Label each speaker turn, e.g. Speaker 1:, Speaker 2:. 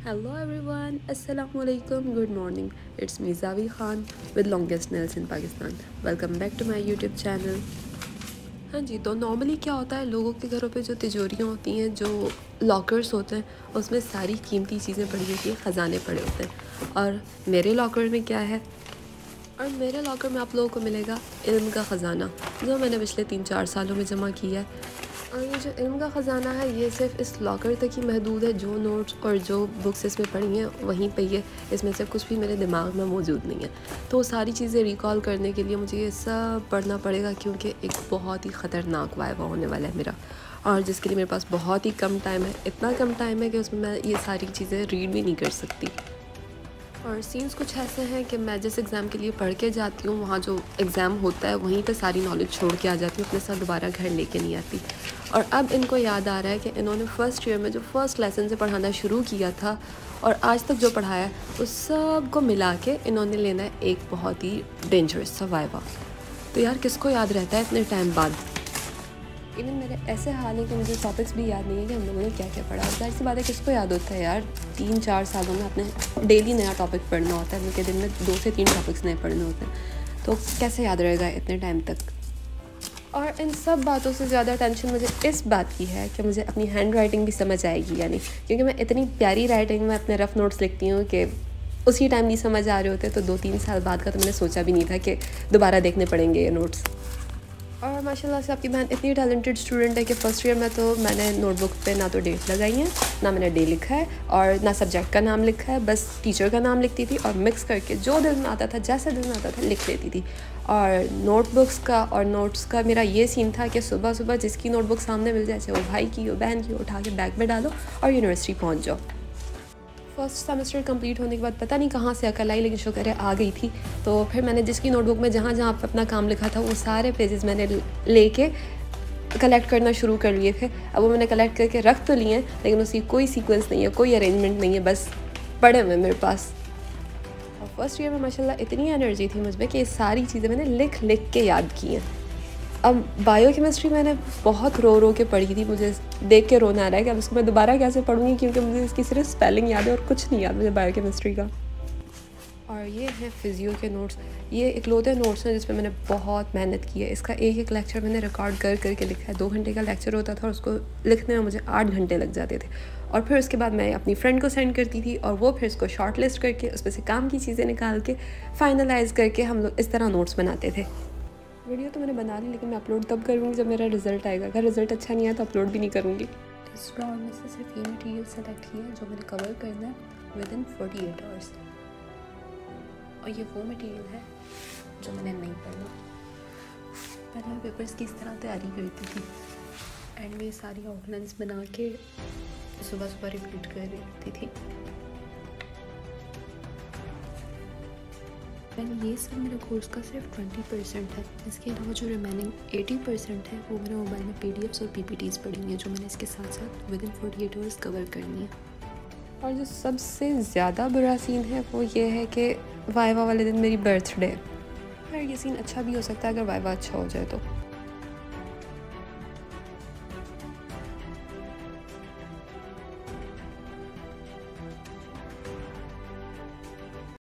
Speaker 1: Hello everyone, Assalamu alaikum, good morning. It's me Zavi Khan with longest nails in Pakistan. Welcome back to my YouTube channel. हाँ जी, तो normally क्या होता है, लोगों के घरों पे जो तिजोरियाँ होती हैं, जो लॉकर्स होते हैं, उसमें सारी कीमती चीज़ें पड़ी होती हैं, ख़जाने पड़े होते हैं। और मेरे लॉकर में क्या है, और मेरे लॉकर में आप लोगों को मिलेगा इल्म का ख़जाना, जो मैंने पिछले 3-4 सालों में जमा किया है। और ये जो इल्म का ख़जाना है, ये सिर्फ इस लॉकर तक ही महदूद है। जो नोट्स और जो बुक्स इसमें पढ़ी हैं वहीं पे ये, इसमें से कुछ भी मेरे दिमाग में मौजूद नहीं है। तो सारी चीज़ें रिकॉल करने के लिए मुझे ये सब पढ़ना पड़ेगा, क्योंकि एक बहुत ही ख़तरनाक वाइवा होने वाला है मेरा, और जिसके लिए मेरे पास बहुत ही कम टाइम है। इतना कम टाइम है कि उसमें मैं ये सारी चीज़ें रीड भी नहीं कर सकती। और सीन्स कुछ ऐसे हैं कि मैं जिस एग्ज़ाम के लिए पढ़ के जाती हूँ, वहाँ जो एग्ज़ाम होता है वहीं पे सारी नॉलेज छोड़ के आ जाती हूँ, अपने साथ दोबारा घर लेके नहीं आती। और अब इनको याद आ रहा है कि इन्होंने फ़र्स्ट ईयर में जो फ़र्स्ट लेसन से पढ़ाना शुरू किया था और आज तक जो पढ़ाया है उस सब को मिला के इन्होंने लेना है एक बहुत ही डेंजरस सा वाइवा। तो यार किसको याद रहता है इतने टाइम बाद। इवन मेरे ऐसे हाल है कि मुझे टॉपिक्स भी याद नहीं है कि हम लोगों ने क्या क्या पढ़ा। जाहिर सी बात है, किसको याद होता है यार, 3-4 सालों में अपने डेली नया टॉपिक पढ़ना होता है, उनके दिन में 2 से 3 टॉपिक्स नए पढ़ने होते हैं, तो कैसे याद रहेगा इतने टाइम तक। और इन सब बातों से ज़्यादा टेंशन मुझे इस बात की है कि मुझे अपनी हैंड राइटिंग भी समझ आएगी या नहीं, क्योंकि मैं इतनी प्यारी राइटिंग में अपने रफ़ नोट्स लिखती हूँ कि उसी टाइम नहीं समझ आ रहे होते। तो 2-3 साल बाद का तो मैंने सोचा भी नहीं था कि दोबारा देखने पड़ेंगे ये नोट्स। और माशाल्लाह से आपकी बहन इतनी टैलेंटेड स्टूडेंट है कि फ़र्स्ट ईयर में तो मैंने नोटबुक पे ना तो डेट लगाई है, ना मैंने डे लिखा है, और ना सब्जेक्ट का नाम लिखा है, बस टीचर का नाम लिखती थी और मिक्स करके जो दिल में आता था, जैसे दिल में आता था लिख लेती थी। और नोटबुक्स का और नोट्स का मेरा ये सीन था कि सुबह सुबह जिसकी नोटबुक सामने मिल जाए, चाहे वो भाई की हो, बहन की हो, उठा के बैग में डालो और यूनिवर्सिटी पहुँच जाओ। फर्स्ट सेमेस्टर कंप्लीट होने के बाद पता नहीं कहाँ से अकल आई, लेकिन शुक्र है आ गई थी। तो फिर मैंने जिसकी नोटबुक में जहाँ जहाँ अपना काम लिखा था वो सारे पेजेस मैंने लेके कलेक्ट करना शुरू कर लिए थे। अब वो मैंने कलेक्ट करके रख तो लिए हैं, लेकिन उसकी कोई सीक्वेंस नहीं है, कोई अरेंजमेंट नहीं है, बस पड़े हुए मेरे पास। और फर्स्ट ईयर में माशाल्लाह इतनी एनर्जी थी मुझ में कि ये सारी चीज़ें मैंने लिख लिख के याद की हैं। अब बायोकेमिस्ट्री मैंने बहुत रो रो के पढ़ी थी, मुझे देख के रोना आ रहा है कि अब इसको मैं दोबारा कैसे पढ़ूँगी, क्योंकि मुझे इसकी सिर्फ स्पेलिंग याद है और कुछ नहीं याद मुझे बायोकेमिस्ट्री का। और ये है फिज़ियो के नोट्स। ये इकलौते नोट्स हैं जिसमें मैंने बहुत मेहनत की है। इसका एक एक लेक्चर मैंने रिकॉर्ड कर करके लिखा है। 2 घंटे का लेक्चर होता था और उसको लिखने में मुझे 8 घंटे लग जाते थे। और फिर उसके बाद मैं अपनी फ्रेंड को सेंड करती थी और वो फिर इसको शॉर्ट लिस्ट करके उसमें से काम की चीज़ें निकाल के फाइनलाइज करके हम लोग इस तरह नोट्स बनाते थे। वीडियो तो मैंने बना ली, लेकिन मैं अपलोड तब करूँगी जब मेरा रिज़ल्ट आएगा। अगर रिज़ल्ट अच्छा नहीं आया तो अपलोड भी नहीं करूँगी। इस राउंड में से सिर्फ ये मटेरियल सेलेक्ट किया है जो मैंने कवर करना है विदिन 48 आवर्स। और ये वो मटेरियल है जो मैंने नहीं पढ़ना। पहले मैं पेपर्स की इस तरह तैयारी करती थी, एंड में सारी आउटलाइंस बना के सुबह सुबह रिपीट कर रही थी। ये सब मेरे कोर्स का सिर्फ 20% है। इसके अलावा जो रिमेनिंग 80% है वो मेरे मोबाइल में PDFs और PPTs पड़ी हुई हैं, जो मैंने इसके साथ साथ विदिन 48 आवर्स कवर करनी है। और जो सबसे ज़्यादा बुरा सीन है वो ये है कि वाइवा वाले दिन मेरी बर्थडे है। यार ये सीन अच्छा भी हो सकता है अगर वाइवा अच्छा हो जाए तो।